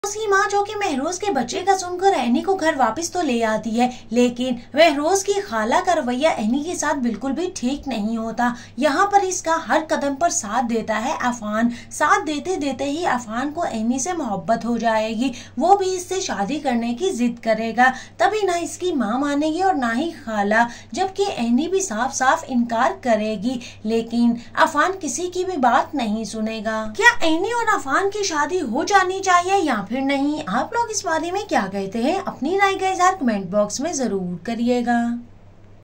उसकी माँ जो कि महरोज के बच्चे का सुनकर एनी को घर वापस तो ले आती है, लेकिन महरोज की खाला का रवैया एनी के साथ बिल्कुल भी ठीक नहीं होता। यहाँ पर इसका हर कदम पर साथ देता है अफान। साथ देते देते ही अफान को एनी से मोहब्बत हो जाएगी, वो भी इससे शादी करने की जिद करेगा। तभी ना इसकी माँ मानेगी और ना ही खाला, जबकि एनी भी साफ साफ इनकार करेगी। लेकिन अफान किसी की भी बात नहीं सुनेगा। क्या एनी और अफान की शादी हो जानी चाहिए या फिर नहीं? आप लोग इस बारे में क्या कहते हैं? अपनी राय का इज़हार कमेंट बॉक्स में जरूर करिएगा।